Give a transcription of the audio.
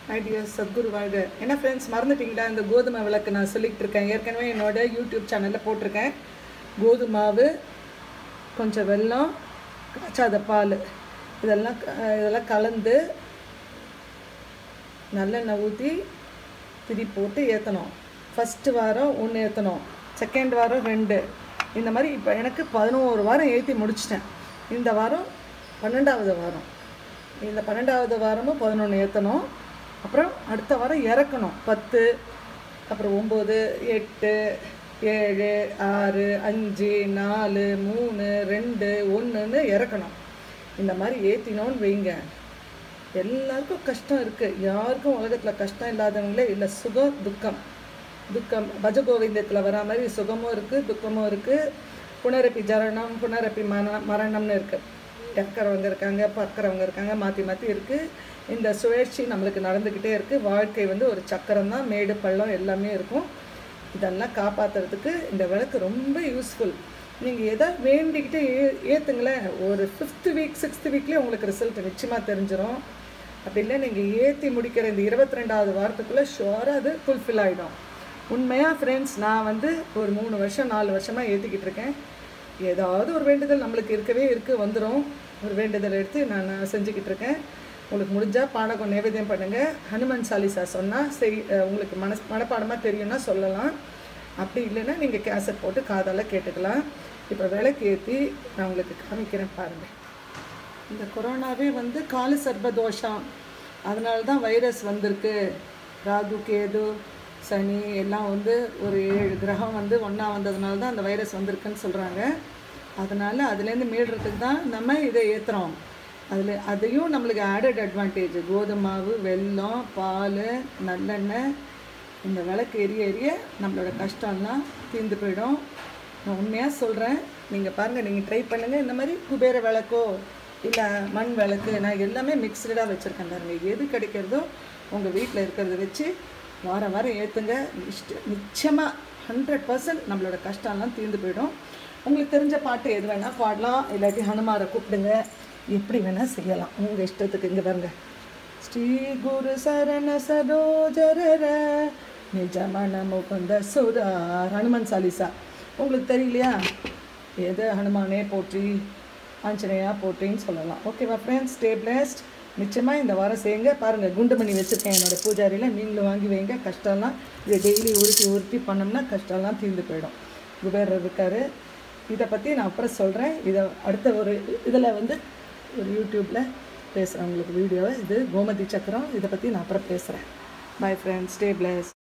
Idea Sadhguru வாழ்க. என்ன friends, மறந்துட்டிங்களா? இந்த கோதுமை விளக்கு நான் சொல்லிகிட்டு இருக்கேன். ஏற்கனவே என்னோட யூடியூப் சேனலில் போட்டிருக்கேன். கோதுமை மாவு, கொஞ்சம் வெல்லம், காய்ச்சாத பால், இதெல்லாம் கலந்து நல்லெண்ணெய் ஊற்றி திரி போட்டு ஏற்றணும். ஃபஸ்ட்டு வாரம் 1 ஏற்றணும், செகண்ட் வாரம் 2, இந்த மாதிரி. இப்போ எனக்கு 11 வாரம் ஏற்றி முடிச்சிட்டேன். இந்த வாரம் 12வது வாரம். இந்த 12வது வாரமும் 11 ஏற்றணும். அப்புறம் அடுத்த வாரம் இறக்கணும் 10, அப்புறம் 9, 8, 7, 6, 5, 4, 3, 2, 1ன்னு இறக்கணும். இந்த மாதிரி ஏற்றினோன்னு வைங்க, எல்லாருக்கும் கஷ்டம் இருக்குது. யாருக்கும் உலகத்தில் கஷ்டம் இல்லாதவங்களே இல்லை. சுகம் துக்கம் பஜகோவிந்தத்தில் வரா மாதிரி சுகமும் இருக்குது, துக்கமும் இருக்குது. புனரப்பி ஜரணம், புனரப்பி மரணம்னு இருக்குது. இறக்கிறவங்க இருக்காங்க, பறக்கிறவங்க இருக்காங்க, மாற்றி மாற்றி இருக்குது. இந்த சுழற்சி நம்மளுக்கு நடந்துக்கிட்டே இருக்குது. வாழ்க்கை ஒரு சக்கரம் தான், மேடு பள்ளம் எல்லாமே இருக்கும். இதெல்லாம் காப்பாற்றுறதுக்கு இந்த விளக்கு ரொம்ப யூஸ்ஃபுல். நீங்கள் எதை வேண்டிக்கிட்டே ஏற்றுங்களேன். ஒரு 5th வீக் 6th வீக்லேயே உங்களுக்கு ரிசல்ட் நிச்சயமாக தெரிஞ்சிடும். அப்படி இல்லை, நீங்கள் ஏற்றி முடிக்கிற இந்த 22வது வாரத்துக்குள்ளே ஷுவராக அது ஃபுல்ஃபில் ஆகிடும். உண்மையாக ஃப்ரெண்ட்ஸ், நான் ஒரு 3 வருஷம் 4 வருஷமாக ஏற்றிக்கிட்டு இருக்கேன். ஏதாவது ஒரு வேண்டுதல் நம்மளுக்கு இருக்கவே வந்துடும். ஒரு வேண்டுதல் எடுத்து நான் செஞ்சுக்கிட்டு இருக்கேன். உங்களுக்கு முடிஞ்சால் பானகம் நைவேத்தியம் பண்ணுங்கள். ஹனுமன் சாலிசா சொன்னால் உங்களுக்கு மனப்பாடமாக தெரியும்னா சொல்லலாம். அப்படி இல்லைன்னா நீங்கள் கேசட் போட்டு காதால் கேட்டுக்கலாம். இப்போ விளக்கு ஏற்றி நான் உங்களுக்கு காமிக்கிறேன் பாருங்கள். இந்த கொரோனாவே கால சர்பதோஷம், அதனால தான் வைரஸ் வந்திருக்கு. ராகு, கேது, சனி எல்லாம் ஒரு 7 கிரகம் ஒன்றா வந்ததுனால தான் அந்த வைரஸ் வந்திருக்குன்னு சொல்கிறாங்க. அதனால் அதுலேருந்து மீடுறதுக்கு தான் நம்ம இதை ஏற்றுறோம். அதையும் நம்மளுக்கு ஆடட் அட்வான்டேஜ். கோதுமை மாவு, வெல்லம், பால், நல்லெண்ணெய், இந்த விளக்கு எரிய நம்மளோட கஷ்டம்லாம் தீர்ந்து போயிடும். நான் உண்மையாக சொல்கிறேன். நீங்கள் பாருங்கள், நீங்கள் ட்ரை பண்ணுங்கள். இந்த மாதிரி குபேர விளக்கோ இல்லை மண் விளக்கு, நான் எல்லாமே மிக்சடாக வச்சுருக்கேன் பாருங்கள். எது கிடைக்கிறதோ உங்கள் வீட்டில் இருக்கிறத வச்சு வாரம் ஏற்றுங்க. நிச்சயமாக 100% நம்மளோட கஷ்டம்லாம் தீர்ந்து போயிடும். உங்களுக்கு தெரிஞ்ச பாட்டு எது வேணால் பாடலாம், இல்லாட்டி ஹனுமாரை கூப்பிடுங்க, எப்படி வேணால் செய்யலாம் உங்கள் இஷ்டத்துக்கு. இங்கே பாருங்க, ஸ்ரீ குரு சரண சரோஜர நிஜமன முகுந்த சுரார், ஹனுமன் சாலிசா. உங்களுக்கு தெரியலையா? எது ஹனுமானே போற்றி, ஆஞ்சநேயா போற்றின்னு சொல்லலாம். ஓகேவா ஃப்ரெண்ட்ஸ், ஸ்டே பிளஸ்ட். நிச்சயமாக இந்த வாரம் செய்யுங்க. பாருங்கள், குண்டுமணி வச்சுருக்கேன் என்னோடய பூஜாரியில். நீங்களும் வாங்கி வைங்க. கஷ்டம்லாம் இதை டெய்லி உருட்டி பண்ணோம்னா கஷ்டம்லாம் தீர்ந்து போயிடும். குபேரர் இருக்கார். இதை பற்றி நான் அப்புறம் சொல்கிறேன். இதை அடுத்த ஒரு இதில் ஒரு யூடியூப்பில் பேசுகிறேன் உங்களுக்கு வீடியோவை. இது கோமதி சக்கரம், இதை பற்றி நான் அப்புறம் பேசுகிறேன். Bye friends, stay blessed.